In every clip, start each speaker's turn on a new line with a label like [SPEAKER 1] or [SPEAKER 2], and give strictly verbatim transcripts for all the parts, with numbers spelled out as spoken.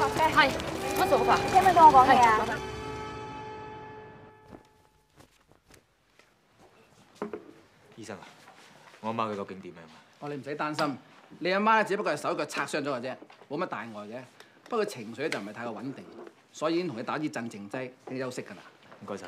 [SPEAKER 1] 嘅。係，乜做法？
[SPEAKER 2] 聽唔聽到我講嘢啊？
[SPEAKER 3] 醫生啊，我阿媽佢究竟點樣啊？
[SPEAKER 4] 哦，你唔使擔心，你阿媽咧只不過係手腳擦傷咗嘅啫，冇乜大礙嘅。不過情緒咧就唔係太過穩定，所以已經同你打啲鎮靜劑，俾你休息㗎啦。
[SPEAKER 3] 唔該晒。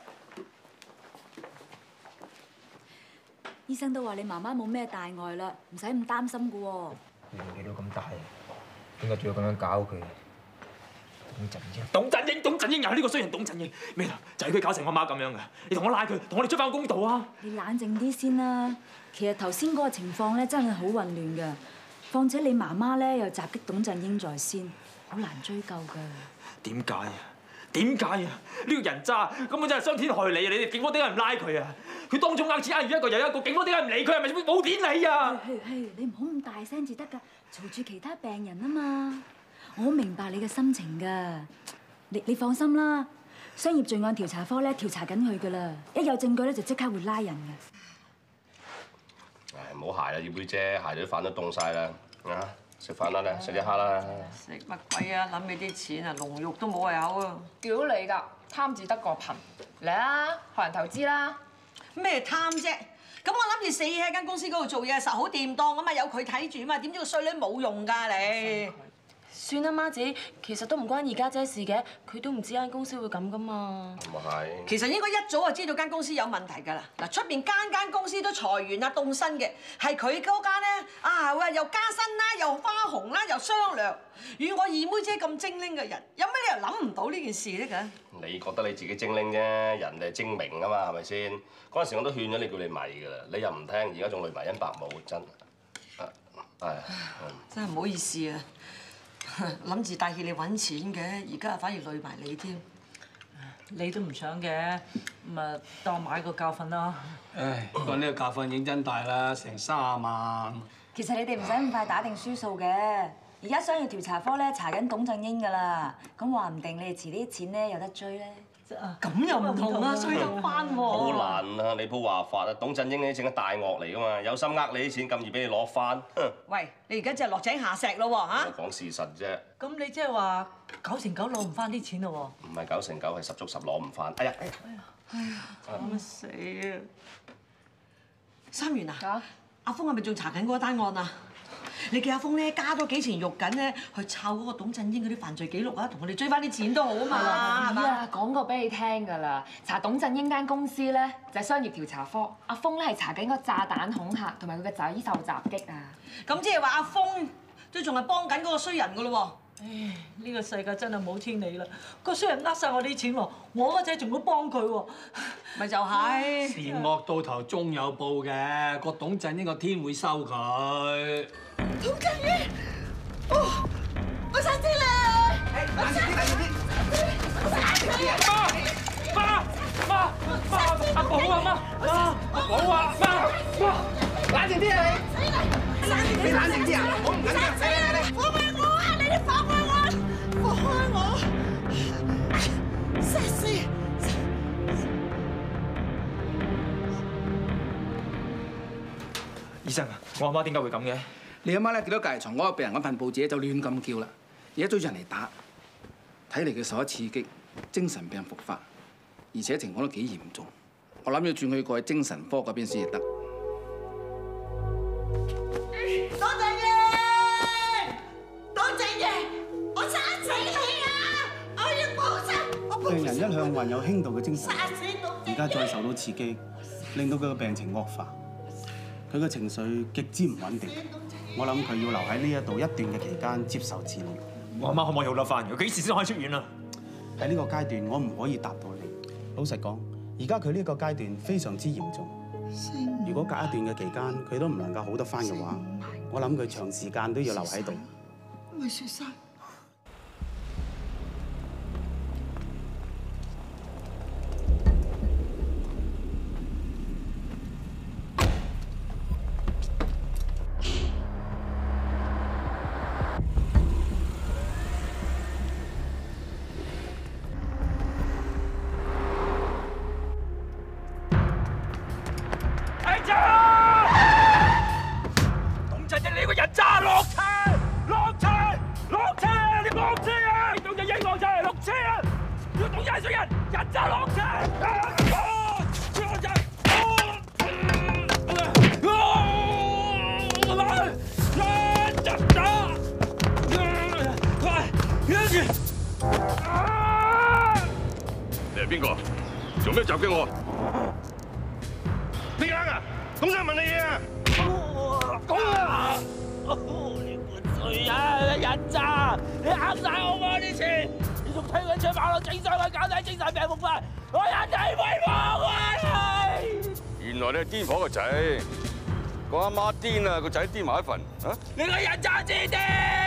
[SPEAKER 2] 醫生都話你媽媽冇咩大礙啦，唔使咁擔心㗎喎。
[SPEAKER 3] 你年紀都咁大，點解仲要咁樣搞佢？董振英，董振英，董振英又係呢個衰人董振英，咩頭就係佢搞成我媽咁樣㗎！你同我拉佢，同我哋追翻公道啊！
[SPEAKER 2] 你冷靜啲先啦。其實頭先嗰個情況咧真係好混亂㗎，況且你媽媽咧又襲擊董振英在先，好難追究㗎。
[SPEAKER 3] 點解啊？點解啊？呢個人渣根本真係傷天害理啊！你哋警方點解唔拉佢啊？佢當眾呃錢呃完一個又一個，警方點解唔理佢？係咪冇點理啊？
[SPEAKER 2] 係係，你唔好咁大聲至得㗎，嘈住其他病人啊嘛。我好明白你嘅心情㗎，你你放心啦，商業罪案調查科咧調查緊佢㗎啦，一有證據咧就即刻會拉人㗎。
[SPEAKER 5] 唉，唔好鞋啦，葉妹姐，鞋啲飯都凍晒啦，啊，食飯啦咧，食一刻啦。
[SPEAKER 6] 食乜鬼啊？諗起啲錢啊，龍肉都冇有啊！
[SPEAKER 1] 屌你㗎，貪字得個貧，嚟啦，學人投資啦！
[SPEAKER 6] 咩貪啫？咁我諗住死喺間公司嗰度做嘢，實好掂當啊嘛，有佢睇住啊嘛，點知個衰女冇用㗎你？
[SPEAKER 7] 算啦，媽仔，其實都唔關二家姐事嘅，佢都唔知間公司會咁噶嘛。
[SPEAKER 5] 咁啊係。
[SPEAKER 6] 其實應該一早就知道間公司有問題㗎啦。嗱，出邊間間公司都裁員啊、凍薪嘅，係佢嗰間咧啊，喂又加薪啦，又花紅啦，又雙糧。與我二妹姐咁精靈嘅人，有咩理由諗唔到呢件事咧？㗎？
[SPEAKER 5] 你覺得你自己精靈啫，人哋精明啊嘛，係咪先？嗰陣時我都勸咗你叫你咪㗎啦，你又唔聽，而家仲累埋恩伯母，真啊係。
[SPEAKER 6] 真係唔好意思啊！諗住帶挈你揾錢嘅，而家反而累埋你添。
[SPEAKER 8] 你都唔想嘅，咁啊當買個教訓啦。
[SPEAKER 4] 唉，講呢個教訓認真大啦，成卅萬。
[SPEAKER 2] 其實你哋唔使咁快打定輸數嘅，而家商業調查科咧查緊董振英㗎啦，咁話唔定你哋遲啲錢咧有得追咧。
[SPEAKER 6] 咁又唔同啊，追得翻喎。
[SPEAKER 5] 好難啊！你鋪話法啊，董振英呢啲正係大鱷嚟㗎嘛，有心呃你啲錢咁易俾你攞翻。
[SPEAKER 6] 喂，你而家真係落井下石咯喎嚇！
[SPEAKER 5] 講事實啫。
[SPEAKER 8] 咁你即係話九成九攞唔翻啲錢咯喎？
[SPEAKER 5] 唔係九成九，係十足十攞唔翻。哎呀！哎呀！
[SPEAKER 6] 哎呀！慘死啊！三元啊！
[SPEAKER 1] 嚇！
[SPEAKER 6] 阿峰係咪仲查緊嗰單案啊？你叫阿峰咧加多幾錢肉緊咧，去抄嗰個董振英嗰啲犯罪記錄啊，同我哋追翻啲錢都好啊嘛，係嘛？
[SPEAKER 1] 啊，講過俾你聽㗎啦，查董振英間公司咧就係商業調查科，阿峰咧係查緊個炸彈恐嚇同埋佢嘅仔受襲擊啊。
[SPEAKER 6] 咁即係話阿峰都仲係幫緊嗰個衰人㗎咯喎。
[SPEAKER 8] 唉，呢個世界真係冇天理啦！個衰人呃晒我啲錢喎，我個仔仲要幫佢喎，
[SPEAKER 6] 咪就係。
[SPEAKER 4] 善惡到頭終有報嘅，個董振英個天會收佢。
[SPEAKER 6] 董振英，哦，我殺死你！我殺死你！我殺死你！
[SPEAKER 3] 媽媽媽阿寶啊媽媽阿寶啊媽媽，冷靜啲啊你！你冷靜啲啊！我唔緊要，死你你！
[SPEAKER 6] 放開我啊！你哋放開我！放開我！殺死！
[SPEAKER 3] 醫生啊，我阿媽點解會咁嘅？
[SPEAKER 4] 你阿媽咧見到隔離床嗰個病人嗰份報紙就亂咁叫啦，而家追住人嚟打，睇嚟佢受咗刺激，精神病復發，而且情況都幾嚴重。我諗要轉去過去精神科嗰邊先至得。
[SPEAKER 6] 董振英，董振英，我殺死你啊！我要報仇！
[SPEAKER 9] 病人一向患有輕度嘅精神病，
[SPEAKER 6] 殺死董振英！
[SPEAKER 9] 而家再受到刺激，令到佢嘅病情惡化，佢嘅情緒極之唔穩定。我諗佢要留喺呢一度一段嘅期間接受治療。
[SPEAKER 3] 我阿媽可唔可以好得翻嘅？幾時先可以出院啊？
[SPEAKER 9] 喺呢個階段，我唔可以答到你。老實講，而家佢呢個階段非常之嚴重。如果隔一段嘅期間佢都唔能夠好得翻嘅話，我諗佢長時間都要留喺度。
[SPEAKER 6] 咪雪山。
[SPEAKER 3] 董振英，你個人渣，落車，落車，落車！ 人上人，人就落場。
[SPEAKER 10] 你係邊個？做咩襲擊我？你啱啊！董生問你嘢啊！
[SPEAKER 3] 講啊！你個衰啊！人渣！你呃晒我喎啲錢，你仲推佢出馬路整傷佢，搞到精神病復發，我人仔威望啊！
[SPEAKER 10] 原來你係癲婆個仔，個阿媽癲啊，個仔癲埋一份啊！
[SPEAKER 3] 你個人渣之啲！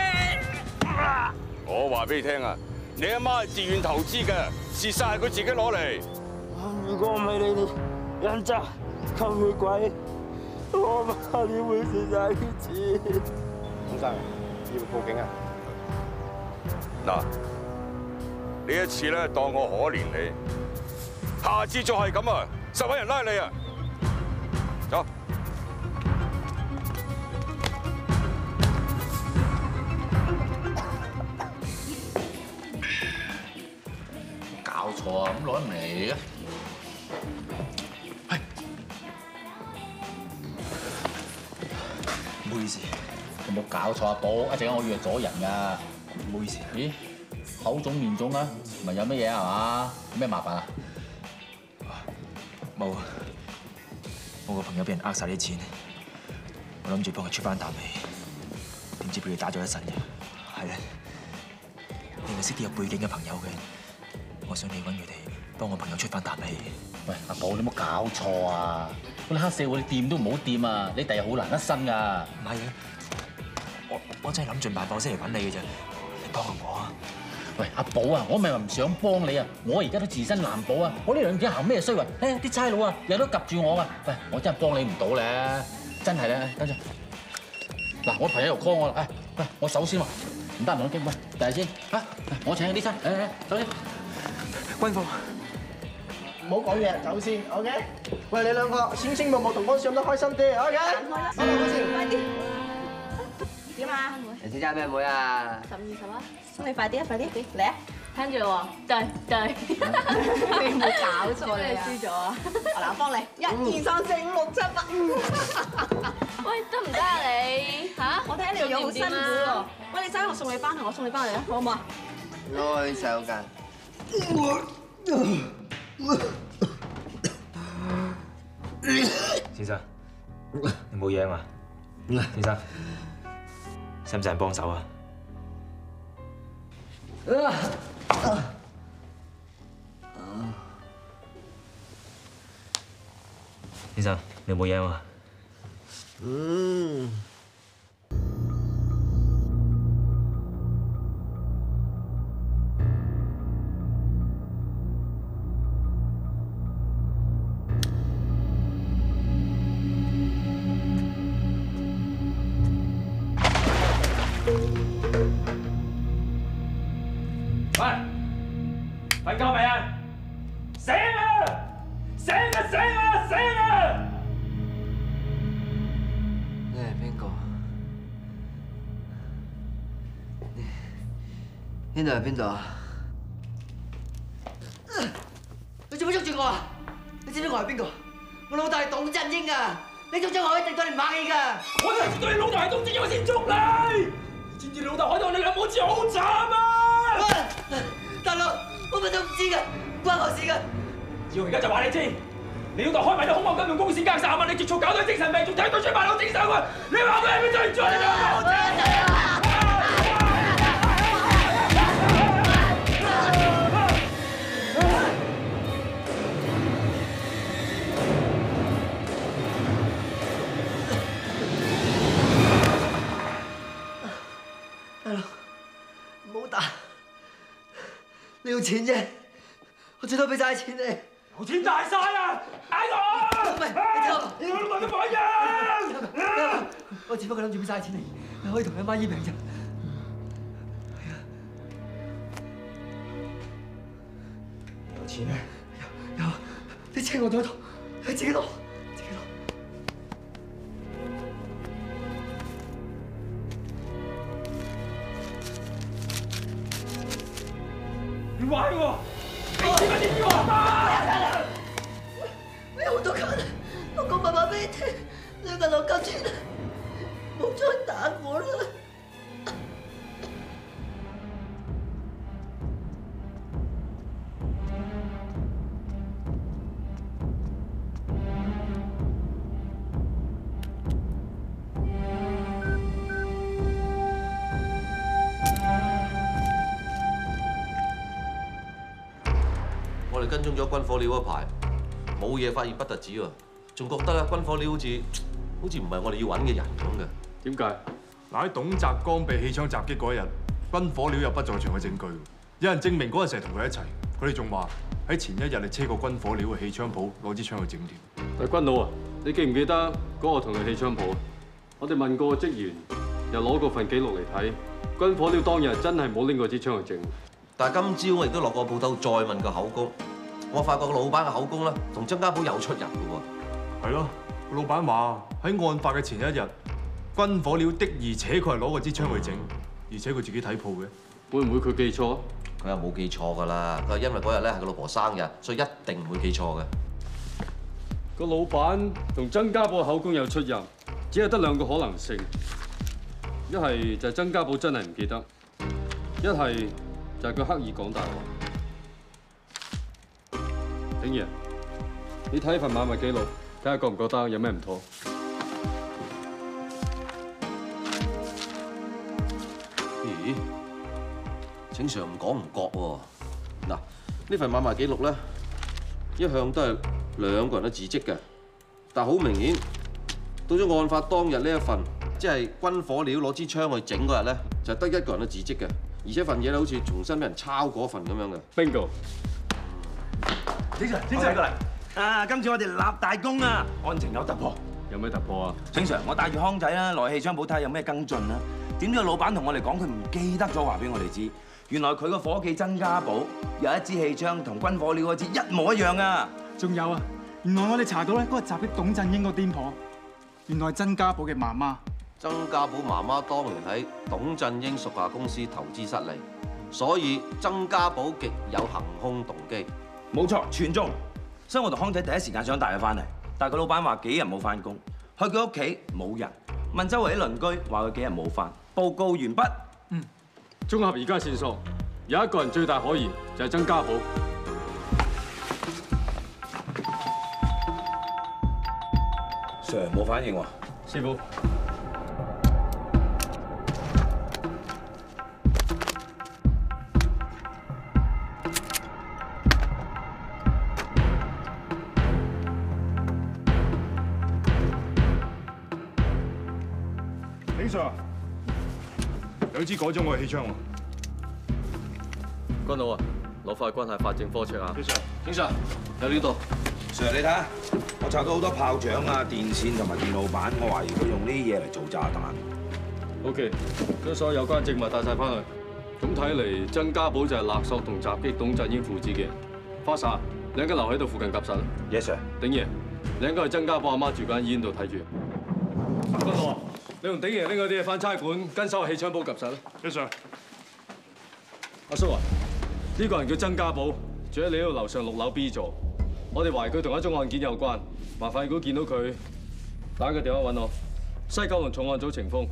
[SPEAKER 10] 我話俾你聽啊！你阿媽係自願投資嘅，蝕晒係佢自己攞嚟。
[SPEAKER 3] 如果唔係你哋人渣吸血鬼，我媽點會蝕晒啲錢？
[SPEAKER 11] 董生，要報警啊！
[SPEAKER 10] 嗱，呢一次咧當我可憐你，下次再係咁啊，實揾人拉你啊！走。
[SPEAKER 12] 搞錯啊！咁攞得嚟嘅？
[SPEAKER 3] 係，唔好意思，
[SPEAKER 12] 有冇搞錯啊？寶，一陣間我約咗人㗎。
[SPEAKER 3] 唔好意思。
[SPEAKER 12] 咦？口腫面腫啊？唔係有乜嘢係嘛？有咩麻煩啊？
[SPEAKER 3] 冇，我個朋友俾人呃晒啲錢，我諗住幫佢出翻啖氣，點知俾佢打咗一身嘅。係咧，你係識啲有背景嘅朋友嘅。我想你揾佢哋幫我朋友出翻啖氣。
[SPEAKER 12] 喂，阿寶，你冇搞錯啊！嗰啲黑社會你掂都唔好掂啊！你第日好難甩身㗎。
[SPEAKER 3] 唔係啊，我我真係諗盡辦法先嚟揾你嘅啫，你幫下我啊！
[SPEAKER 12] 喂，阿寶啊，我咪話唔想幫你啊！我而家都自身難保啊！我呢兩件行咩衰運？誒，啲差佬啊，日日都及住我㗎。喂，我真係幫你唔到咧，真係咧。等陣，嗱，我朋友又 call 我啦。誒，喂，我首先話唔得唔好驚，喂，第日先嚇，我請啲餐。誒誒，首先。
[SPEAKER 3] 軍服，
[SPEAKER 11] 唔好講嘢，走先 ，OK？喂，你兩個清清木木同我上得開心啲 ，OK？好，好先，快啲。
[SPEAKER 13] 點啊？
[SPEAKER 14] 人哋爭咩妹啊？
[SPEAKER 13] 十二十啊！咁你快啲啊！快啲嚟啊！聽住喎，對對。你冇搞錯你啊！輸咗啊！我嗱幫你，一二三四五六七八。喂，得唔得啊你？嚇！我睇你條樣好辛苦喎。喂，你走，我送你翻去，我送你翻去啊，好唔好啊？
[SPEAKER 14] 攞去洗手間。
[SPEAKER 3] 先生，你冇嘢嘛？先生，使唔使人幫手啊？先生，你冇嘢嘛？嗯。喂，瞓覺未啊？醒啊！醒啊！醒啊！醒啊！
[SPEAKER 14] 你係邊個？呢度係邊度啊？你做乜捉住我啊？你知唔知我係邊個？我老豆係董振英啊！你捉咗我一定對你唔客氣㗎！
[SPEAKER 3] 我就係知道你老豆係董振英，我先捉你。你知唔知你老豆害到我哋兩母子好慘啊！
[SPEAKER 14] 大佬，我乜都唔知㗎，唔關我事㗎。
[SPEAKER 3] 要而家就話你知，你老豆開埋啲恐慌金融公司，隔三萬，你絕錯搞到精神病，仲睇到出賣佬整手佢，你話佢係咪罪咗你啊？
[SPEAKER 14] 大佬，唔好打。你要錢啫，我最多俾晒錢你。
[SPEAKER 3] 有錢大晒啊！嗌我！
[SPEAKER 14] 唔係，你聽我，
[SPEAKER 3] 你老豆都冇人。
[SPEAKER 14] 我只不過諗住俾晒錢你，你可以同你阿媽醫病啫。
[SPEAKER 3] 有錢咩？
[SPEAKER 14] 有，有，你借我咗度，你自己攞，自己攞。
[SPEAKER 3] 你玩我！
[SPEAKER 14] 你知唔知叫我？我有好多卡，我講爸爸俾你聽，最近我急錢，冇再打我啦。
[SPEAKER 15] 我哋跟蹤咗軍火料一排，冇嘢發現不特止喎，仲覺得咧軍火料好似好似唔係我哋要揾嘅人咁嘅。
[SPEAKER 16] 點解？嗱喺董澤剛被氣槍襲擊嗰一日，軍火料有不在場嘅證據，有人證明嗰陣時係同佢一齊。佢哋仲話喺前一日你車過軍火料嘅氣槍鋪攞支槍去整添。
[SPEAKER 17] 但係軍佬啊，你記唔記得嗰個同佢氣槍鋪啊？我哋問過個職員，又攞過份記錄嚟睇，軍火料當日真係冇拎過支槍去整。
[SPEAKER 15] 但係今朝我亦都落過鋪頭再問個口供，我發覺個老闆嘅口供咧同曾家寶有出入嘅喎。
[SPEAKER 16] 係咯，老闆話喺案發嘅前一日，軍火料的而且確係攞過支槍去整，而且佢自己睇鋪嘅。
[SPEAKER 17] 會唔會佢記錯？
[SPEAKER 15] 佢又冇記錯㗎啦，佢話因為嗰日咧係佢老婆生日，所以一定唔會記錯嘅。
[SPEAKER 17] 個老闆同曾家寶嘅口供有出入，只係得兩個可能性，一係就係曾家寶真係唔記得，一係就係佢刻意講大話。鼎爺，你睇份買賣記錄，睇下覺唔覺得有咩唔妥？
[SPEAKER 15] 咦？正常唔講唔覺喎。嗱，呢份買賣記錄咧，一向都係兩個人嘅字跡嘅，但係好明顯，到咗案發當日呢一份，即係軍火料攞支槍去整嗰日咧，就得一個人嘅字跡嘅，而且份嘢咧好似重新俾人抄過一份咁樣嘅。
[SPEAKER 17] Bingo！
[SPEAKER 18] 請上，請上過嚟。啊，今次我哋立大功啊，案情有突破。
[SPEAKER 17] 有咩突破啊？
[SPEAKER 18] 請上，我帶住康仔啦，來氣槍鋪睇下有咩跟進啦。點知個老闆同我哋講，佢唔記得咗話俾我哋知，原來佢個伙計曾家寶有一支氣槍同軍火料嗰支一模一樣啊！
[SPEAKER 19] 仲有啊，原來我哋查到咧，嗰個襲擊董振英個癲婆，原來係曾家寶嘅媽媽。
[SPEAKER 15] 曾家寶媽媽當年喺董振英屬下公司投資失利，所以曾家寶極有行兇動機。
[SPEAKER 18] 冇錯，全中。所以我同康仔第一時間想帶佢翻嚟，但係個老闆話幾日冇翻工，去佢屋企冇人，問周圍啲鄰居話佢幾日冇翻。報告完畢。
[SPEAKER 17] 嗯，綜合而家線索，有一個人最大可疑就係曾家寶。
[SPEAKER 18] Sir 冇反應喎，
[SPEAKER 17] 師傅。
[SPEAKER 16] 警 Sir， 兩支改裝嘅氣槍喎。
[SPEAKER 17] 軍佬啊，攞翻去軍械法證科 check 下。
[SPEAKER 16] 警 Sir，
[SPEAKER 15] 警 Sir， 有呢度。
[SPEAKER 18] Sir 你睇下，我查到好多炮仗啊、電線同埋電路板，我懷疑佢用呢啲嘢嚟做炸彈。
[SPEAKER 17] OK， 將所有有關證物帶晒翻去。咁睇嚟，曾家寶就係勒索同襲擊董振英父子嘅。花灑，你應該留喺度附近夾實啦。
[SPEAKER 18] Yes sir。
[SPEAKER 17] 鼎爺，你應該去曾家寶阿媽住間醫院度睇住。軍佬啊，你同鼎爺拎嗰啲嘢翻差館，跟手氣槍鋪夾實啦。
[SPEAKER 16] Yes sir。
[SPEAKER 17] 阿叔啊，呢個人叫曾家寶，住喺你呢度樓上六樓 B 座。我哋懷疑佢同一宗案件有關，麻煩如果見到佢，打個電話揾我。西九龍重案組程鋒。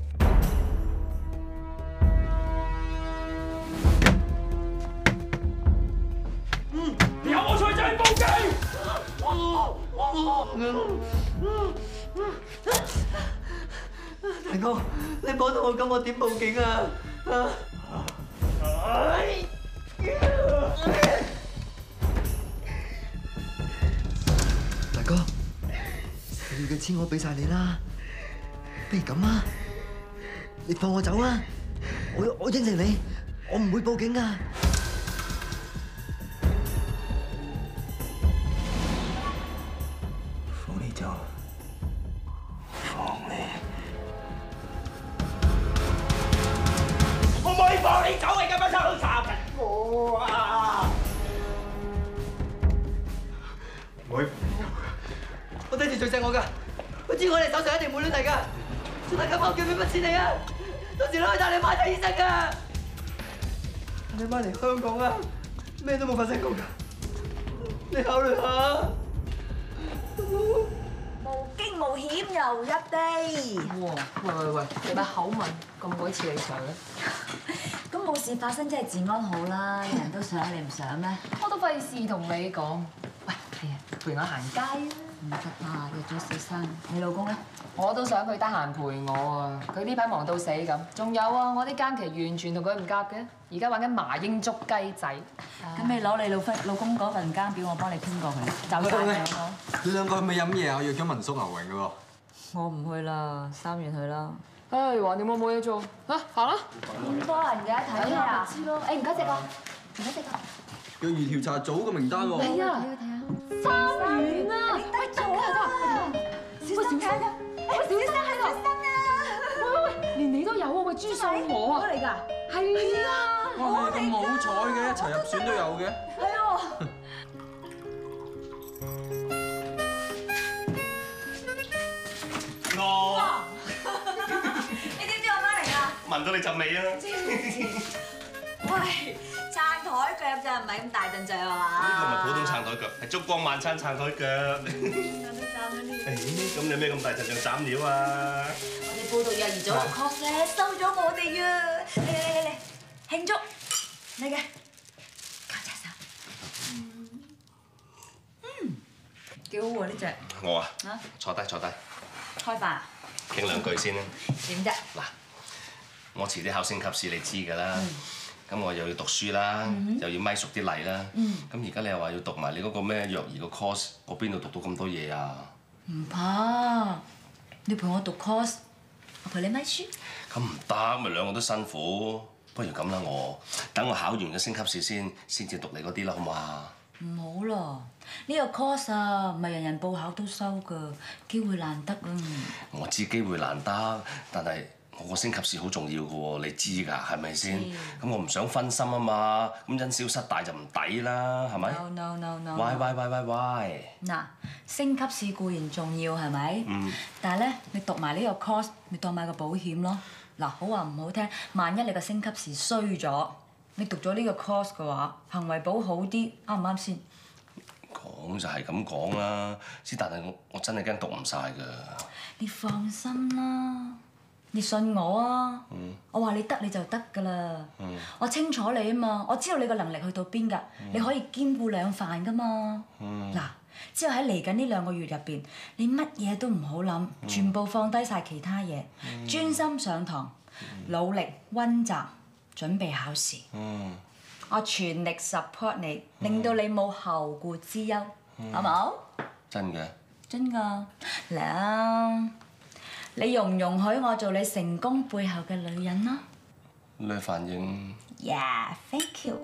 [SPEAKER 18] 嗯，有我在就係報警。
[SPEAKER 14] 大哥，你幫到我咁，我點報警啊？大哥，你要嘅錢我俾晒你啦，不如咁啊，你放我走啊！我我應承你，我唔會報警噶。
[SPEAKER 3] 放你走，放你。
[SPEAKER 18] 我唔可以放你走，你咁樣偷偷查緊我啊！
[SPEAKER 19] 唔可以。
[SPEAKER 14] 我爹哋最錫我㗎，我知我哋手上一定冇亂嚟㗎。大家幫我叫俾筆錢你啊，到時攞去帶你媽睇醫生㗎。你媽嚟香港啊，咩都冇發生過㗎。 你考慮下。
[SPEAKER 2] 無驚無險又一地。
[SPEAKER 1] 哇！喂喂喂，你把口吻咁鬼似你想嘅。
[SPEAKER 2] 咁冇事發生，真係治安好啦，人人都想，你唔想咩？
[SPEAKER 1] 我都費事同你講。喂，係啊，陪我行街啊！
[SPEAKER 2] 唔得啊，約咗小生。你老公咧？
[SPEAKER 1] 我都想佢得閒陪我啊！佢呢排忙到死咁。仲有啊，我啲間期完全同佢唔夾嘅，而家玩緊麻鷹捉雞仔。
[SPEAKER 2] 咁你攞你老夫老公嗰份間表，我幫你編過佢，走晒佢好。
[SPEAKER 20] 你兩個係咪飲嘢啊？我約咗民宿牛榮嘅喎。
[SPEAKER 2] 我唔去啦，三月去啦。
[SPEAKER 1] 唉，橫掂我冇嘢做，啊行啦！
[SPEAKER 2] 咁多人嘅睇咩啊？知咯，誒唔該隻個，唔該隻個。
[SPEAKER 20] 若如調查組嘅名單喎。
[SPEAKER 1] 係啊，三元啊！喂，做啊！小生睇下，喂，小生喺度。喂喂喂，連你都有喎，喂，朱素娥啊！
[SPEAKER 2] 嚟㗎？
[SPEAKER 1] 係啊！
[SPEAKER 20] 哇，咁好彩嘅，一齊入選都有嘅。
[SPEAKER 2] 係喎。
[SPEAKER 5] 我。
[SPEAKER 2] 你點知我媽嚟啊？
[SPEAKER 5] 聞到你陣味啊！
[SPEAKER 2] 喂，撐台腳咋，唔係咁大陣仗啊嘛？
[SPEAKER 5] 呢個唔係普通撐台腳，係燭光晚餐撐台腳。咁你有咩咁大陣仗斬料啊？
[SPEAKER 2] 我哋報道幼兒組個 course 咧收咗我哋啊！嚟嚟嚟嚟，慶祝你嘅，交隻手。嗯，幾好喎呢隻。
[SPEAKER 5] 我啊，
[SPEAKER 2] 啊，
[SPEAKER 5] 坐低坐低，
[SPEAKER 2] 開飯。
[SPEAKER 5] 傾兩句先啦。
[SPEAKER 2] 點啫？
[SPEAKER 5] 嗱，我遲啲考升級試，你知㗎啦。咁我又要讀書啦，又要咪熟啲例啦。咁而家你又話要讀埋你嗰個咩幼兒個 course，我邊度讀到咁多嘢啊？
[SPEAKER 2] 唔怕，你陪我讀 course，我陪你咪書。
[SPEAKER 5] 咁唔得，咪兩個都辛苦。不如咁啦，我等我考完個升級試先，先至讀你嗰啲啦，好唔好啊？
[SPEAKER 2] 唔好咯，呢個 course 啊，唔係人人報考都收㗎，機會難得啊。
[SPEAKER 5] 我知機會難得，但係我個升級試好重要㗎喎，你知㗎，係咪先？咁我唔想分心啊嘛，咁因小失大就唔抵啦，係咪
[SPEAKER 2] ？No no no no。
[SPEAKER 5] 喂喂喂喂喂！
[SPEAKER 2] 嗱，升級試固然重要係咪？嗯。但係咧，你讀埋呢個 course，你當買個保險咯。嗱，好話唔好聽，萬一你個升級試衰咗，你讀咗呢個 course 嘅話，行為保好啲，啱唔啱先？
[SPEAKER 5] 講就係咁講啦，之但係我我真係驚讀唔晒㗎。
[SPEAKER 2] 你放心啦，你信我啊！嗯、我話你得你就得㗎啦。嗯、我清楚你啊嘛，我知道你個能力去到邊㗎，嗯、你可以兼顧兩飯㗎嘛。嗱、嗯，之後喺嚟緊呢兩個月入邊，你乜嘢都唔好諗，嗯、全部放低晒其他嘢，嗯、專心上堂，嗯、努力温習，準備考試。嗯、我全力 support 你，令到你冇後顧之憂，嗯、好冇？
[SPEAKER 5] 真嘅？
[SPEAKER 2] 真㗎，嚟啊！你容唔容許我做你成功背後嘅女人啦？
[SPEAKER 5] 你反應
[SPEAKER 2] ？Yeah, thank you。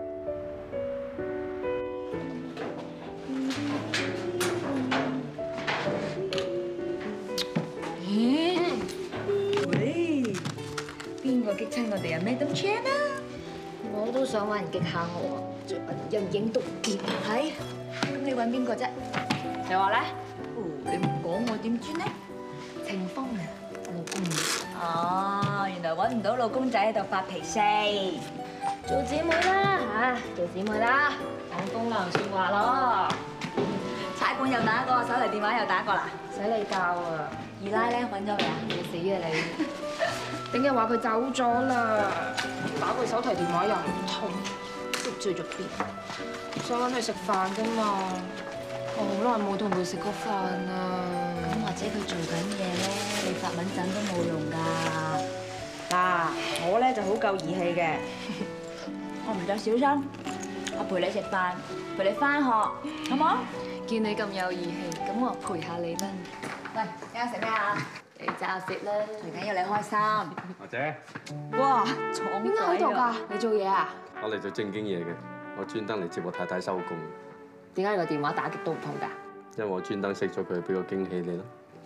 [SPEAKER 2] 嗯，喂，邊個激親我哋啊？Madam Chan啊！
[SPEAKER 1] 我都想揾人激下我啊，最近人影毒劫係。
[SPEAKER 2] 咁你揾邊個啫？你話咧？哦，你唔講我點知呢？
[SPEAKER 1] 霆鋒啊，老公。
[SPEAKER 2] 哦，原來揾唔到老公仔喺度發脾氣。
[SPEAKER 1] 做姊妹啦嚇，做姊妹啦，講風涼説話咯。
[SPEAKER 2] 差館又打過，手提電話又打過啦。
[SPEAKER 1] 使你教啊！
[SPEAKER 2] 二奶咧揾咗未啊？
[SPEAKER 1] 你死啊你！頂日話佢走咗啦，打佢手提電話又唔通，識住咗邊？想揾佢食飯㗎嘛？我好耐冇同佢食過飯啦。
[SPEAKER 2] 咁或者佢做緊嘢咧，你發敏陣都冇用㗎。嗱，我咧就好夠義氣嘅，我唔再小心，我陪你食飯，陪你翻學，好冇？
[SPEAKER 1] 見你咁有義氣，咁我陪下你啦。
[SPEAKER 2] 喂，今日食咩啊？
[SPEAKER 1] 你揸食啦，
[SPEAKER 2] 最緊要你開心。
[SPEAKER 17] 阿姐。
[SPEAKER 1] 哇，闖鬼喺度㗎？你做嘢啊？
[SPEAKER 17] 我嚟做正經嘢嘅，我專登嚟接我太太收工。
[SPEAKER 1] 點解你個電話打極都唔通㗎？
[SPEAKER 17] 因為我專登熄咗佢，俾個驚喜你咯。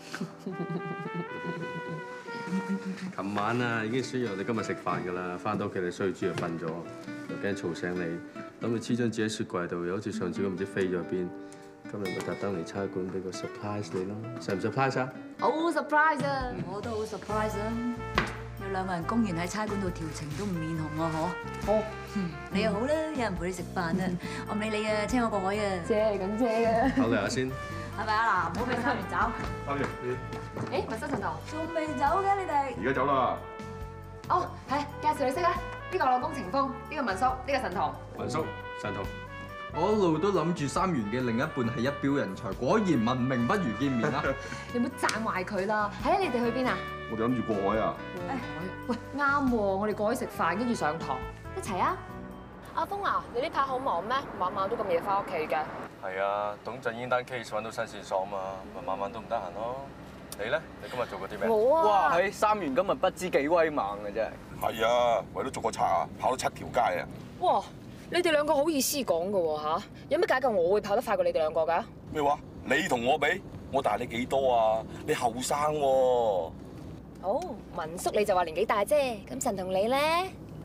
[SPEAKER 17] 琴晚啊，已經宣約你今日食飯㗎啦，翻到屋企你衰豬就瞓咗，又驚嘈醒你，諗住黐張紙喺雪櫃度，又好似上次咁唔知飛咗邊。今日咪特登嚟差館俾個 surprise 你咯，使唔 surprise 啊？
[SPEAKER 1] 好 surprise 啊！我都好 surprise 啊！
[SPEAKER 2] 原兩個人公園喺差館度調情都唔面紅啊，嗬？
[SPEAKER 1] 哦，
[SPEAKER 2] 你又好啦，有人陪你食飯啊，我唔理你啊，車我過海啊。
[SPEAKER 1] 姐咁姐嘅。
[SPEAKER 15] 考慮下先。
[SPEAKER 2] 係咪啊？嗱，唔好俾三元走。
[SPEAKER 16] 三元，你
[SPEAKER 1] 誒，咪新神童。
[SPEAKER 2] 仲未走嘅你哋？
[SPEAKER 16] 而家走啦。
[SPEAKER 1] 哦，係，介紹你識啊。呢個老公程峰，呢個文叔，呢個神童。
[SPEAKER 15] 文叔，神童。
[SPEAKER 20] 我一路都諗住三元嘅另一半係一表人才，果然聞名不如見面啦。
[SPEAKER 1] 你唔好讚壞佢啦。係啊，你哋去邊啊？
[SPEAKER 16] 我哋諗住過海啊。
[SPEAKER 1] 喂，啱喎，我哋過海食飯，跟住上堂，一齊啊！阿峰啊，你呢排好忙咩？晚晚都咁夜翻屋企嘅。
[SPEAKER 15] 係啊，董振英單 case 揾到新線索啊嘛，咪晚晚都唔得閒咯。你咧？你今日做過啲咩？
[SPEAKER 1] 我啊！
[SPEAKER 20] 哇，喺三元今日不知幾威猛嘅真係。
[SPEAKER 10] 係啊，為咗捉個賊啊，跑咗七條街啊！
[SPEAKER 1] 哇！你哋兩個好意思講㗎喎嚇，有乜解救我會跑得快過你哋兩個㗎？
[SPEAKER 10] 咩話？你同我比，我大你幾多啊？你後生喎。
[SPEAKER 1] 好，文叔你就話年紀大啫，咁神童你咧？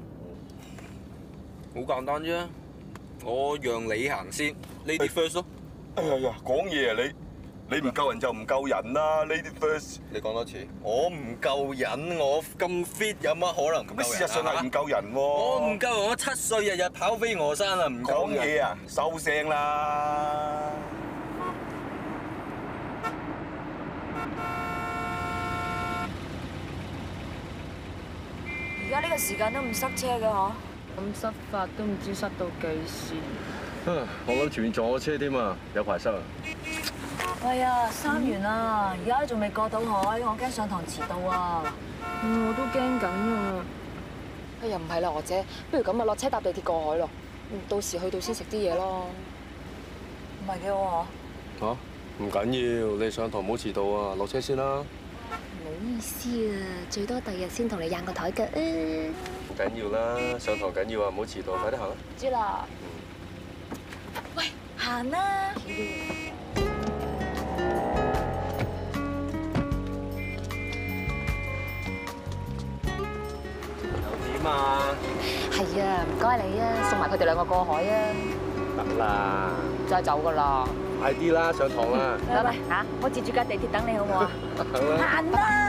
[SPEAKER 20] 好簡單啫，我讓你行先，呢啲 first 咯。
[SPEAKER 10] 哎呀呀，講嘢啊你！你唔夠人就唔夠人啦，呢啲 first。
[SPEAKER 20] 你講多次。我唔夠人，我咁 fit 有乜可能唔夠人啊？
[SPEAKER 10] 事實上係唔夠人喎。
[SPEAKER 20] 我唔夠人，我七歲日日跑飛鵝山啊，唔夠人。
[SPEAKER 10] 講嘢啊，收聲啦！
[SPEAKER 2] 而家呢個時間都唔塞車嘅嗬？
[SPEAKER 7] 咁塞法都唔知塞到幾時。
[SPEAKER 15] 我諗前面撞咗車添啊，有排塞啊！
[SPEAKER 2] 喂啊，三元啊，而家都仲未過到海，我驚上堂遲到啊！
[SPEAKER 1] 嗯，我都驚緊啊！哎呀，唔係啦，娥姐，不如咁啊，落車搭地鐵過海咯。到時去到先食啲嘢咯。
[SPEAKER 2] 唔係幾好嗬？
[SPEAKER 15] 嚇，唔緊要，你上堂唔好遲到啊，落車先啦。
[SPEAKER 1] 唔好意思啊，最多第日先同你掗個台腳啊！
[SPEAKER 15] 唔緊要啦，上堂緊要啊，唔好遲到，快啲行啦。
[SPEAKER 1] 知啦。
[SPEAKER 2] 喂，行啦！
[SPEAKER 15] 點啊？
[SPEAKER 1] 係啊，唔該你啊，送埋佢哋兩個過海啊！
[SPEAKER 15] 得啦，
[SPEAKER 1] 真係走㗎啦！
[SPEAKER 15] 快啲啦，上堂啦！
[SPEAKER 2] 拜拜嚇，我截住架地鐵等你好唔好啊？
[SPEAKER 15] 行啦。
[SPEAKER 2] 行啦！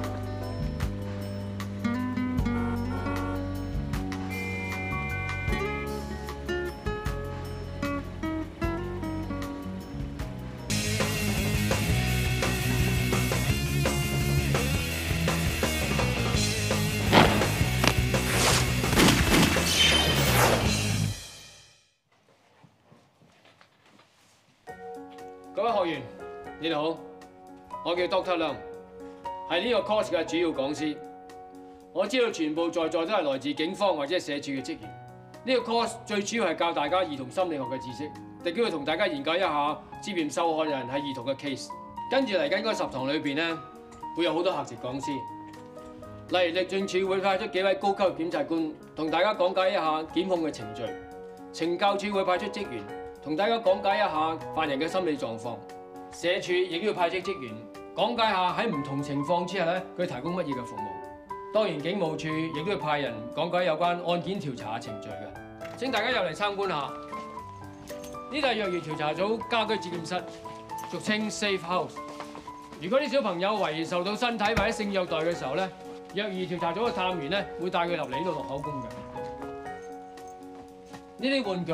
[SPEAKER 17] 各位學員，你哋好，我叫 Doctor Lam，係呢個 course 嘅主要講師。我知道全部在座都係來自警方或者社署嘅職員。呢個 course 最主要係教大家兒童心理學嘅知識，亦都要同大家研究一下涉嫌受害人係兒童嘅 case。跟住嚟緊嗰十堂裏邊咧，會有好多客席講師，例如律政處會派出幾位高級檢察官同大家講解一下檢控嘅程序，懲教處會派出職員同大家講解一下犯人嘅心理狀況，社署亦都要派出職員講解下喺唔同情況之下咧，佢提供乜嘢嘅服務。當然警務處亦都要派人講解有關案件調查嘅程序嘅。請大家入嚟參觀下，呢度係虐兒調查組家居節儉室，俗稱 Safe House。如果啲小朋友懷疑受到身體或者性虐待嘅時候咧，虐兒調查組嘅探員咧會帶佢入嚟呢度落口供嘅。呢啲玩具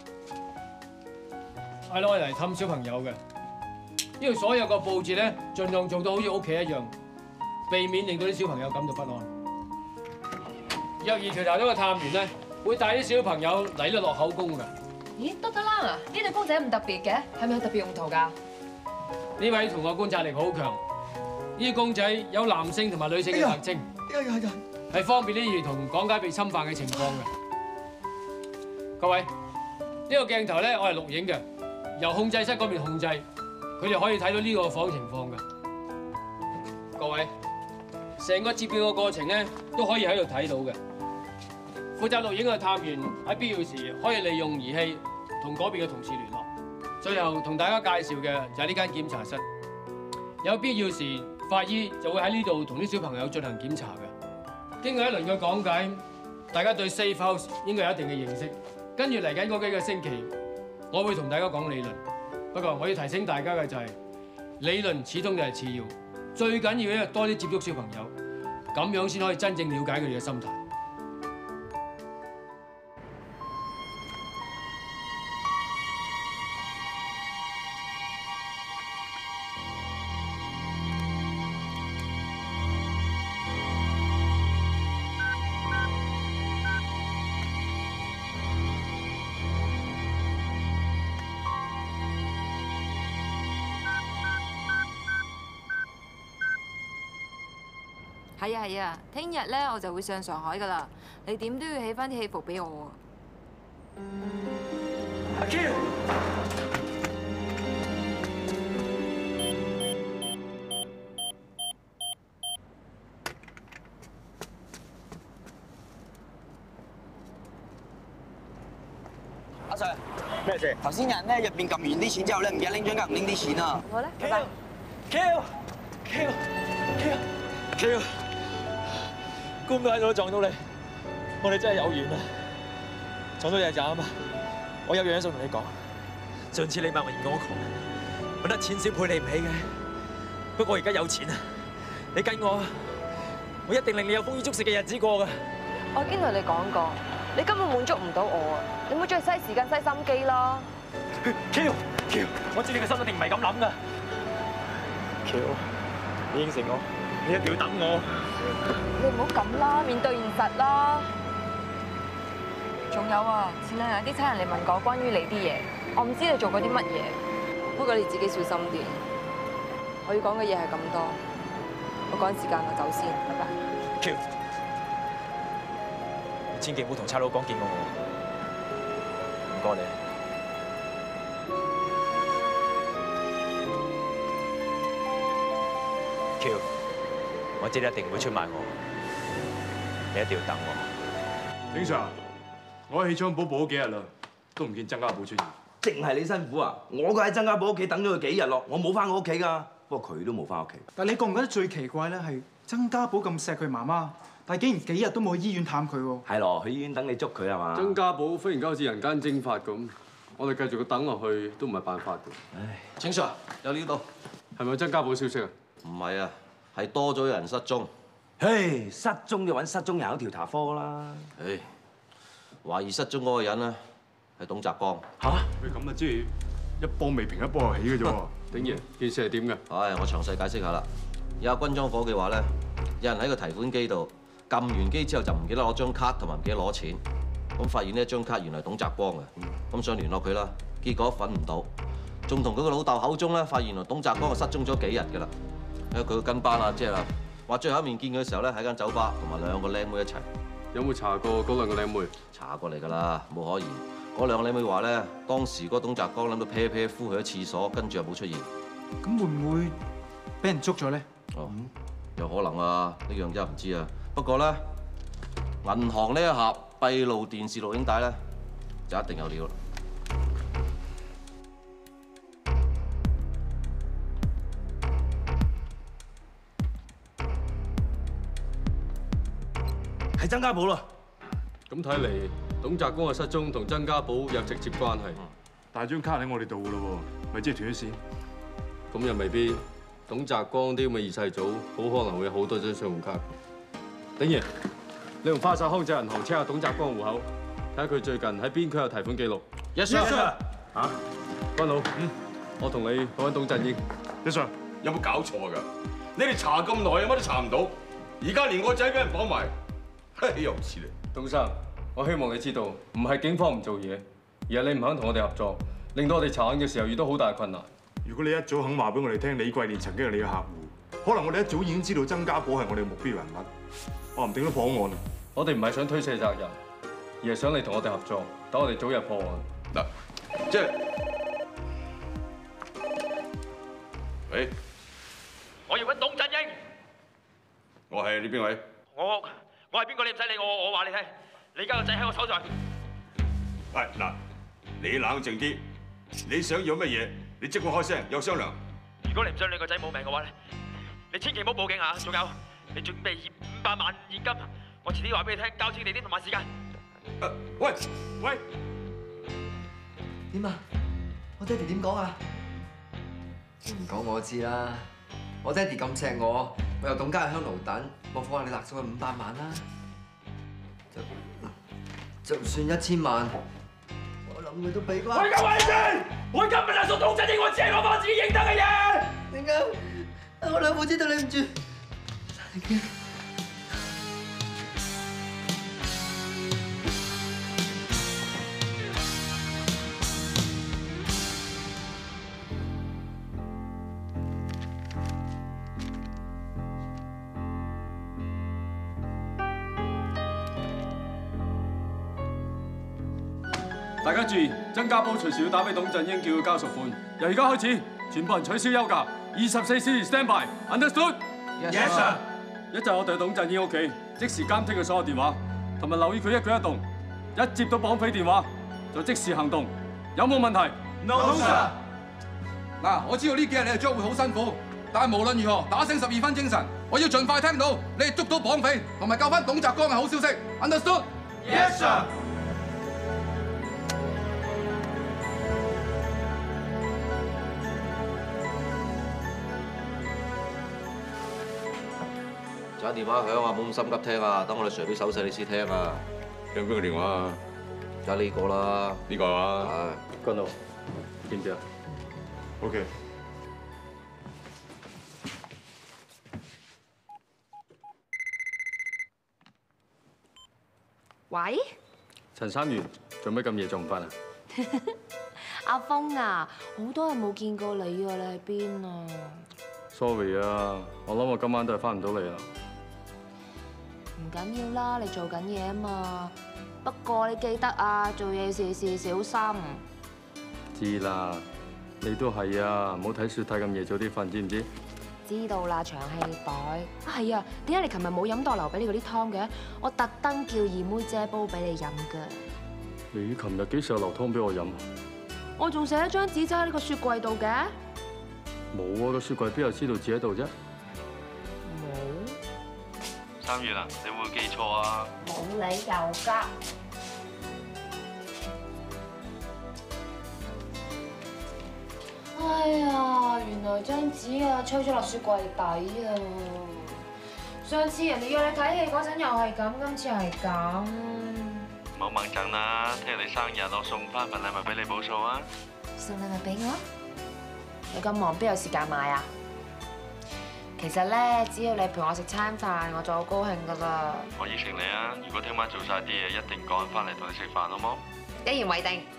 [SPEAKER 17] 係攞嚟氹小朋友嘅，呢度所有個佈置咧，盡量做到好似屋企一樣，避免令到啲小朋友感到不安。虐兒調查組嘅探員咧，會帶啲小朋友嚟呢度落口供嘅。
[SPEAKER 1] 咦，得得啦啊！呢對公仔咁特別嘅，係咪有特別用途㗎？
[SPEAKER 17] 呢位同學觀察力好強，呢啲公仔有男性同埋女性嘅特徵，係方便啲兒童講解被侵犯嘅情況嘅。各位，呢個鏡頭咧，我係錄影嘅，由控制室嗰邊控制，佢哋可以睇到呢個房情況嘅。各位，成個接票嘅過程咧，都可以喺度睇到嘅。負責錄影嘅探員喺必要時可以利用儀器同嗰邊嘅同事聯絡。最後同大家介紹嘅就係呢間檢查室，有必要時法醫就會喺呢度同啲小朋友進行檢查嘅。經過一輪嘅講解，大家對 Safe House 應該有一定嘅認識。跟住嚟緊嗰幾個星期，我會同大家講理論。不過我要提醒大家嘅就係，理論始終就係次要，最緊要咧多啲接觸小朋友，
[SPEAKER 21] 咁樣先可以真正了解佢哋嘅心態。
[SPEAKER 22] 係啊係啊，聽日咧我就會上上海噶啦，你點都要起翻啲戲服俾我啊！
[SPEAKER 3] 阿 Q，
[SPEAKER 18] 阿 Sir， 咩事？頭先人咧入邊撳完啲錢之後咧，唔記得拎張卡唔拎啲錢啊！
[SPEAKER 22] 好咧，拜拜。
[SPEAKER 3] Q，Q，Q，Q， 估唔到喺度都撞到你，我哋真係有緣啊！撞到你就啱啊！我有樣嘢想同你講。上次你問我嫌我窮，揾得錢少配你唔起嘅。不過我而家有錢啊！你跟我，我一定令你有豐衣足食嘅日子過㗎。
[SPEAKER 22] 我已經同你講過，你根本滿足唔到我啊！你唔好再嘥時間嘥心機啦。
[SPEAKER 3] Q，Q， 我知你嘅心一定唔係咁諗㗎。Q， 你應承我，你一定要等我。
[SPEAKER 22] 你唔好咁啦，面對現實啦。仲有啊，前兩日啲差人嚟問我關於你啲嘢，我唔知你做過啲乜嘢，不過你自己小心啲。我要講嘅嘢係咁多，我趕時間我走先，拜拜。
[SPEAKER 3] Q， 千祈唔好同差佬講見過我，唔該你。Q， 我知你一定唔會出賣我，你一定要等我。
[SPEAKER 16] 警察，我喺氣槍堡補咗幾日啦，都唔見曾家寶出現。
[SPEAKER 18] 淨係你辛苦啊！我個喺曾家寶屋企等咗佢幾日咯，我冇翻過屋企㗎。不過佢都冇翻屋企。
[SPEAKER 19] 但你覺唔覺得最奇怪咧係曾家寶咁錫佢媽媽，但係竟然幾日都冇去醫院探佢喎？
[SPEAKER 18] 係咯，去醫院等你捉佢係嘛？
[SPEAKER 17] 曾家寶忽然間好似人間蒸發咁，我哋繼續等落去都唔係辦法嘅。
[SPEAKER 15] 唉，請 Sir 有料到，
[SPEAKER 17] 係咪曾家寶消息啊？
[SPEAKER 15] 唔係啊，係多咗人失蹤。
[SPEAKER 18] 唉，失蹤就揾失蹤人口調查科啦。
[SPEAKER 15] 唉，懷疑失蹤嗰個人咧係董澤光。
[SPEAKER 16] 嚇？喂，咁啊，即係一波未平一波又起嘅啫喎。
[SPEAKER 17] 鼎爺，件事係點嘅？
[SPEAKER 15] 唉，我詳細解釋下啦。有軍裝伙計話咧，有人喺個提款機度撳完機之後就唔記得攞張卡同埋唔記得攞錢，咁發現呢一張卡原來係董澤光嘅，咁想聯絡佢啦，結果揾唔到，仲同佢個老豆口中咧發現原來董澤光係失蹤咗幾日㗎啦。因為佢個跟班阿姐啦，話最後一面見佢嘅時候咧喺間酒吧同埋兩個靚妹一齊。
[SPEAKER 17] 有冇查過嗰兩個靚妹？
[SPEAKER 15] 查過嚟㗎啦，冇可疑。嗰兩個靚妹話咧，當時嗰董澤光諗到啤啤呼去咗廁所，跟住又冇出現。
[SPEAKER 19] 咁會唔會俾人捉咗咧？
[SPEAKER 15] 哦，有可能啊，呢樣真係唔知啊。不過咧，銀行呢一盒閉路電視錄影帶咧，就一定有料啦。
[SPEAKER 18] 係曾家寶咯。
[SPEAKER 17] 咁睇嚟，董澤光嘅失蹤同曾家寶有直接關係。
[SPEAKER 16] 但係張卡喺我哋度㗎咯喎，咪即係斷咗線。
[SPEAKER 17] 咁又未必。董澤光啲咁嘅二世祖，好可能會有好多張信用卡。鼎爺，你同花灑康仔銀行 check 下董澤光戶口，睇下佢最近喺邊區有提款記錄。
[SPEAKER 16] Yes sir。
[SPEAKER 17] 嚇，關佬，嗯，我同你去揾董振英。
[SPEAKER 16] Yes sir。
[SPEAKER 10] 有冇搞錯㗎？你哋查咁耐，有乜都查唔到，而家連我仔俾人綁埋，嘿，又唔似你。
[SPEAKER 17] 董生，我希望你知道，唔係警方唔做嘢，而係你唔肯同我哋合作，令到我哋查案嘅時候遇到好大困難。
[SPEAKER 16] 如果你一早肯話俾我哋聽，李桂蓮曾經係你嘅客戶，可能我哋一早已經知道曾家寶係我哋嘅目標人物，話唔定都破案啊！
[SPEAKER 17] 我哋唔係想推卸責任，而係想你同我哋合作，等我哋早日破案。
[SPEAKER 10] 嗱，即係，喂，
[SPEAKER 3] 我要揾董振英。
[SPEAKER 10] 我係你邊位？
[SPEAKER 3] 我我係邊個？你唔使理我，我話你聽。你而家個仔喺我手上。
[SPEAKER 10] 喂，嗱，你冷靜啲，你想要乜嘢？你即管開聲，有商量。
[SPEAKER 3] 如果你唔想你個仔冇命嘅話咧，你千祈唔好報警啊！仲有，你準備五百萬現金，我遲啲話俾你聽，交錢地點同埋時間。
[SPEAKER 10] 誒，喂喂，
[SPEAKER 14] 點啊？我爹哋點講啊？唔講我知啦。我爹哋咁錫我，
[SPEAKER 20] 我由董家喺香爐等，莫非話你勒咗佢五百萬啦？
[SPEAKER 14] 就就算一千萬，我諗佢都俾翻。
[SPEAKER 4] 我而家話你知，我今日就送董振英，我只係攞翻自己認得嘅嘢。
[SPEAKER 14] 點解？我兩父子對你唔住。
[SPEAKER 17] 大家注意，曾家寶隨時要打俾董振英，叫佢交贖款。由而家開始，全部人取消休假，二十四小時 stand by。Understood？
[SPEAKER 4] Yes sir。
[SPEAKER 17] 一陣我哋去董振英屋企，即時監聽佢所有電話，同埋留意佢一舉一動。一接到綁匪電話，就即時行動。有冇問題
[SPEAKER 4] ？No sir。
[SPEAKER 8] 嗱，我知道呢幾日你哋將會好辛苦，但係無論如何，打醒十二分精神。我要盡快聽到你哋捉到綁匪，同埋救翻董澤剛嘅好消息。Understood？Yes sir。
[SPEAKER 15] 打電話響啊，冇咁心急聽啊，等我哋 Sir 俾手勢你先聽啊。
[SPEAKER 10] 響邊個電話啊？
[SPEAKER 15] 就係呢個啦。
[SPEAKER 10] 呢個啊？
[SPEAKER 17] 係。君豪，知唔知啊
[SPEAKER 16] ？OK。
[SPEAKER 7] 喂？
[SPEAKER 17] 陳三元，做咩咁夜仲唔返啊？
[SPEAKER 7] 阿峰啊，好多日冇見過你啊，你喺邊啊
[SPEAKER 17] ？Sorry 啊，我諗我今晚都係返唔到嚟啦。
[SPEAKER 7] 唔緊要啦，你做緊嘢啊嘛。不過你記得啊，做嘢事事小心。
[SPEAKER 17] 知啦，你都係啊，唔好睇雪睇咁夜早啲瞓，知唔知？
[SPEAKER 7] 知道啦，長氣袋。啊係啊，點解你琴日冇飲到留俾你嗰啲湯嘅？我特登叫二妹姐煲俾你飲㗎。
[SPEAKER 17] 你琴日幾時有留湯俾我飲？
[SPEAKER 7] 我仲寫一張紙仔喺呢個雪櫃度嘅。
[SPEAKER 17] 冇啊，個雪櫃邊有知道紙喺度啫？
[SPEAKER 7] 冇。
[SPEAKER 17] 三月啊，你會唔會記錯啊？
[SPEAKER 7] 冇理由㗎。哎呀，原來張紙啊吹咗落雪櫃底啊！上次人哋約你睇戲嗰陣又係咁，今次係咁。
[SPEAKER 17] 唔好猛震啦，聽日你生日，我送翻份禮物俾你補數啊！
[SPEAKER 7] 送禮物俾我？你咁忙邊有時間買啊？其實咧，只要你陪我食餐飯，我就好高興噶啦。
[SPEAKER 17] 我應承你啊，如果聽晚做晒啲嘢，一定趕翻嚟同你食飯，好冇？
[SPEAKER 7] 一言為定。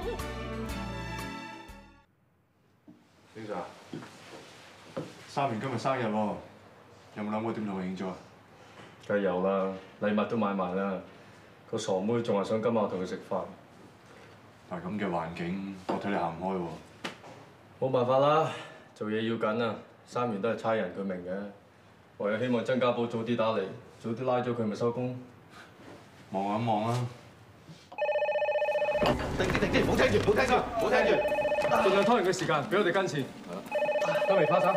[SPEAKER 16] 警察，三元今日生日喎，有冇諗過點同佢慶祝啊？
[SPEAKER 17] 梗係有啦，禮物都買埋啦。個傻妹仲係想今晚同佢食飯。
[SPEAKER 16] 但係咁嘅環境，我睇你行唔開喎。
[SPEAKER 17] 冇辦法啦，做嘢要緊啊。三元都係差人，佢明嘅。唯有希望曾家寶早啲打嚟，早啲拉咗佢咪收工。
[SPEAKER 16] 望下望啦。
[SPEAKER 17] 停停停！唔好聽住，唔好聽住，唔好聽住。盡量拖延佢時間，俾我哋跟前。得未？花生。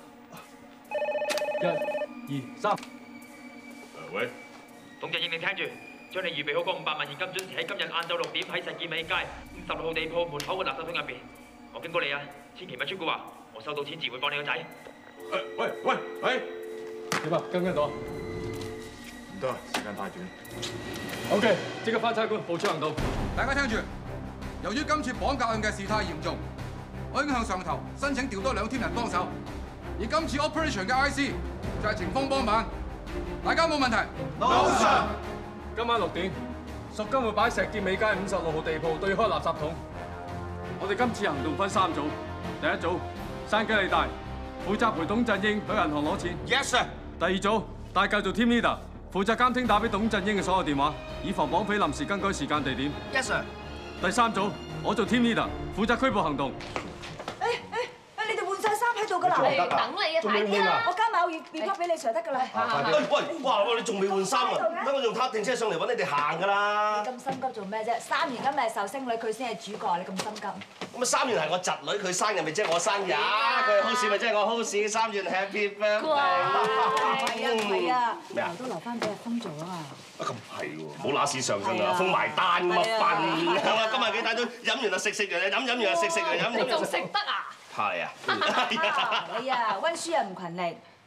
[SPEAKER 17] 一、二、三。
[SPEAKER 23] 喂，董振英，你聽住，將你預備好嗰五百萬現金準時喺今日晏晝六點喺石硤尾街五十六號地鋪門口個垃圾桶入邊。我警告你啊，千祈咪出蠱惑。我收到錢自會幫你個仔。
[SPEAKER 16] 喂喂喂喂！
[SPEAKER 17] 點啊？跟唔跟到？
[SPEAKER 16] 唔得，時間太短。
[SPEAKER 17] O K， 即刻翻差館部署行動。
[SPEAKER 8] 大家聽住，由於今次綁架案嘅事態嚴重，我已經向上頭申請調多兩 team 人幫手。而今次 operation 嘅 I C 就係程方幫辦，大家冇問題。
[SPEAKER 17] No sir。今晚六點，贖金會擺喺石硤尾街五十六號地鋪對開垃圾桶。我哋今次行動分三組，第一組山雞利大，負責陪董振英去銀行攞錢。Yes sir。第二組大教做 team leader，負責監聽打俾董振英嘅所有電話，以防綁匪臨時更改時間地點。Yes sir。第三組我做 team leader，負責拘捕行動。
[SPEAKER 2] 誒誒誒，你哋換晒衫喺度㗎啦，
[SPEAKER 5] 等你啊，快啲啦！
[SPEAKER 2] 我加埋個月月卡俾你上得㗎啦。
[SPEAKER 5] 喂，哇！你仲未換衫啊？等我用撻定車上嚟揾你哋行㗎啦。
[SPEAKER 2] 你咁心急做咩啫？三元今日係壽星女，佢先係主角，你咁心急？
[SPEAKER 5] 咁啊，三元係我侄女，佢生日咪即係我生日，佢係 host 咪即係我 host。三元 Happy Birthday！
[SPEAKER 2] 係啊係啊，
[SPEAKER 5] 咩啊？
[SPEAKER 2] 都留翻俾阿峰做啊！
[SPEAKER 5] 啊咁係喎，冇乸屎上身啊！封埋單咁啊瞓，係嘛？今日幾大堆，飲完就食食完，飲飲完就食食完，飲完就食。
[SPEAKER 7] 你仲食得啊？
[SPEAKER 5] 怕你啊！
[SPEAKER 2] 你啊，温書又唔勤力，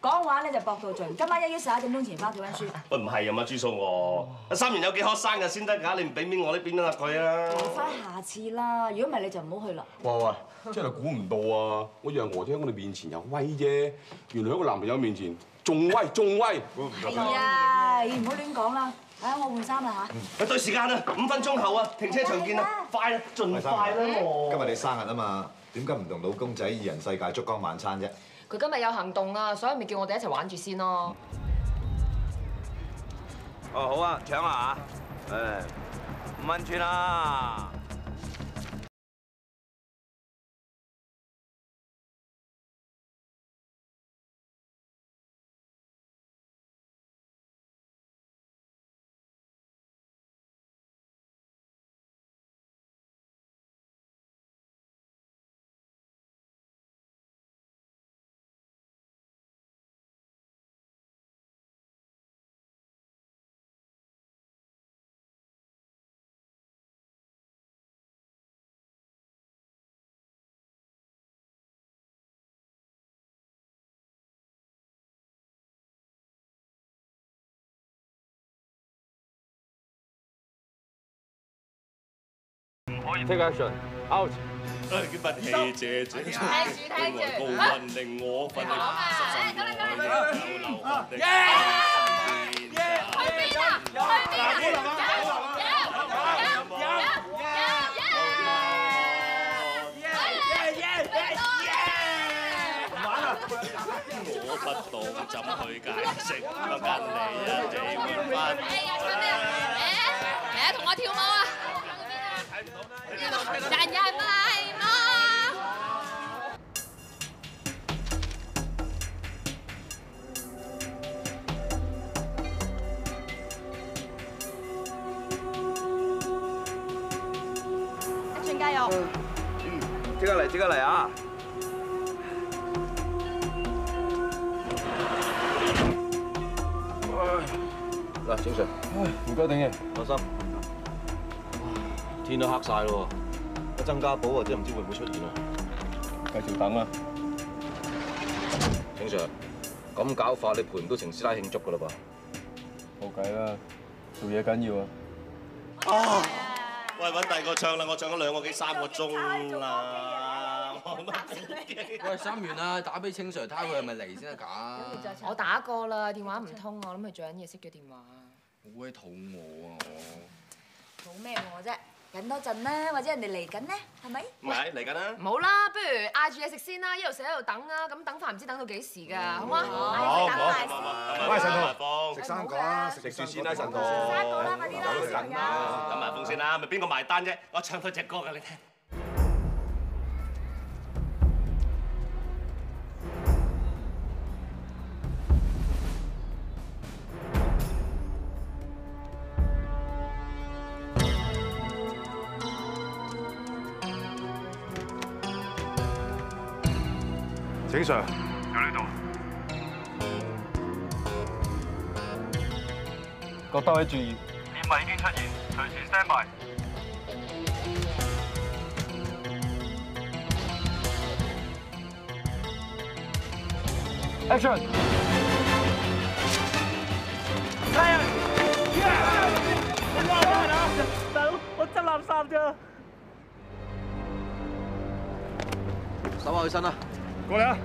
[SPEAKER 2] 講話咧就駁到盡，今晚一於十一點鐘前翻屋企温書。
[SPEAKER 5] 喂，唔係啊嘛，朱數我三年有幾學生嘅先得㗎，你唔俾面我，你邊得佢啊？
[SPEAKER 2] 留翻下次啦，如果唔係你就唔好去啦。
[SPEAKER 10] 喂喂，真係估唔到啊！我以為娥姐喺我哋面前有威啫，原來喺個男朋友面前仲威仲威。
[SPEAKER 2] 係啊，你唔好亂講啦。唉，我換衫啦嚇。
[SPEAKER 5] 誒對時間啊，五分鐘後啊，停車場見啦，快啦，盡快啦我。
[SPEAKER 6] 今日你生日啊嘛，點解唔同老公仔二人世界燭光晚餐啫？
[SPEAKER 7] 佢今日有行動啊，所以咪叫我哋一齊玩住先咯。
[SPEAKER 18] 哦，好啊，搶啊嚇！誒，五蚊串啦。
[SPEAKER 15] Take action, out。
[SPEAKER 5] 誒，叫佛氣姐姐，聽住聽住，高運令我奮力十三個有流汗的。耶！耶！去邊啊？去邊啊？有有有有有有有！玩啊！我不懂怎去解釋，不跟你一地換翻。
[SPEAKER 7] 嚟同我跳舞啊！人人迷茫。
[SPEAKER 13] 一轉加油！
[SPEAKER 18] 嗯，即刻嚟，即刻嚟啊！
[SPEAKER 15] 嗱，正常。唉，唔該，頂嘅，放心。天都黑晒咯喎，曾家寶啊，真係唔知會唔會出現啊！繼續等啦。景 Sir，咁搞法你陪唔到程師奶慶祝噶啦噃。冇計啦，做嘢緊要啊！
[SPEAKER 5] 啊！喂，揾第二個唱啦，我唱咗兩個幾三個鐘啦。
[SPEAKER 9] 喂，三元啊，打俾清 Sir 睇下佢係咪嚟先得㗎？
[SPEAKER 7] 我打過啦，電話唔通，我諗佢做緊嘢，熄咗電話。
[SPEAKER 9] 好鬼肚餓啊我！
[SPEAKER 2] 冇咩餓啫，忍多陣啦，或者人哋嚟緊咧，係咪？
[SPEAKER 5] 唔係嚟緊啦。
[SPEAKER 7] 唔好啦，不如嗌住嘢食先啦，一路食一路等啊，咁等飯唔知等到幾時㗎，好嗎？
[SPEAKER 5] 好，好，
[SPEAKER 6] 喂，神童，
[SPEAKER 5] 風
[SPEAKER 6] 食生果啊，食
[SPEAKER 5] 住先啦，神童。
[SPEAKER 2] 食生果啦，快啲啦，
[SPEAKER 5] 等陣啦，等埋風先啦，咪邊個埋單啫？我唱多隻歌㗎，你聽。
[SPEAKER 16] 景 Sir，
[SPEAKER 12] 有呢度。
[SPEAKER 17] 各單位注意，
[SPEAKER 12] 獵物已經出現，隨時 stand by。
[SPEAKER 17] Action！
[SPEAKER 4] 大佬，我執垃圾咋？
[SPEAKER 15] 手下去身啦！
[SPEAKER 16] 過嚟啊！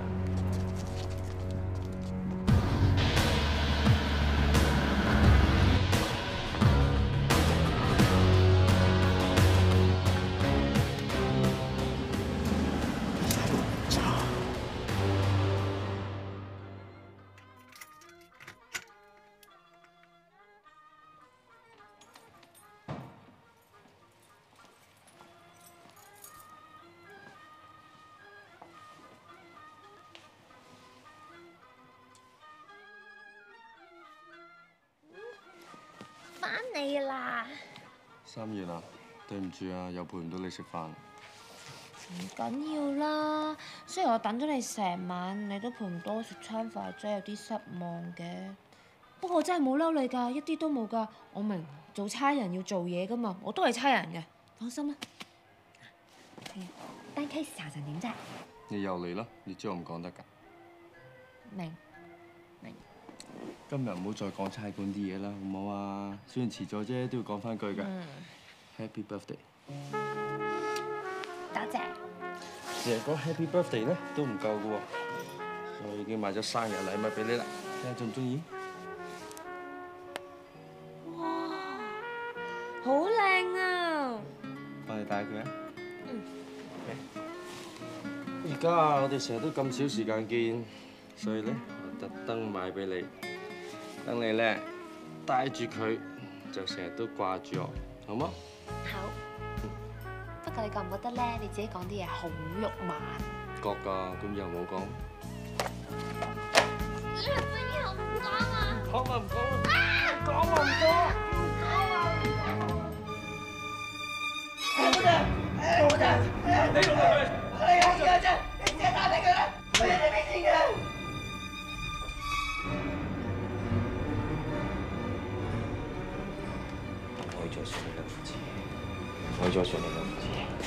[SPEAKER 7] 翻嚟啦！
[SPEAKER 17] 三月啊，對唔住啊，又陪唔到你食飯。
[SPEAKER 7] 唔緊要啦，雖然我等咗你成晚，你都陪唔到我食餐飯，真係有啲失望嘅。不過我真係冇嬲你㗎，一啲都冇㗎。我明做差人要做嘢㗎嘛，我都係差人嘅，放心啦。係啊，單 case 查成點啫？
[SPEAKER 17] 你又嚟啦，你知我唔講得㗎。
[SPEAKER 7] 明。 明。
[SPEAKER 17] 今日唔好再講差館啲嘢啦，好唔好啊？雖然遲咗啫，都要講翻句㗎。Happy birthday！
[SPEAKER 7] 多謝。
[SPEAKER 17] 成日講 Happy birthday 咧都唔夠嘅喎，我已經買咗生日禮物俾你啦，睇下中唔中意？
[SPEAKER 7] 哇，好靚啊！
[SPEAKER 17] 幫你戴佢啊！
[SPEAKER 7] 嗯。
[SPEAKER 17] 而家我哋成日都咁少時間見，所以咧我特登買俾你，等你咧戴住佢就成日都掛住我，好冇？
[SPEAKER 7] 好。不過你覺唔覺得咧，你自己講啲嘢好肉麻？
[SPEAKER 17] 覺㗎，咁以後冇講。
[SPEAKER 7] 你係咪以後唔講啊？
[SPEAKER 17] 講咪唔講咯，講咪唔講。
[SPEAKER 4] 老姐，老姐，你做乜嘢？你係二姐，你借打俾佢啦，我人哋俾錢嘅。
[SPEAKER 3] 我可以再信你兩父子，我可以再信你兩父子，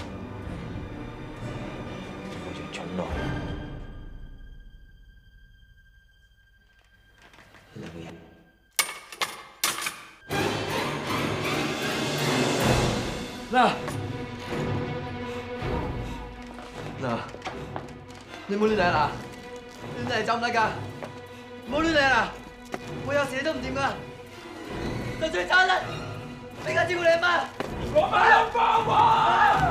[SPEAKER 3] 我仲蠢落。兩個人。
[SPEAKER 14] 嗱嗱，你唔好亂嚟啦！亂嚟就唔得㗎，唔好亂嚟啦！我有時你都唔掂㗎，就算爭啦，你而家照顧你阿媽。
[SPEAKER 4] 我媽有包喎！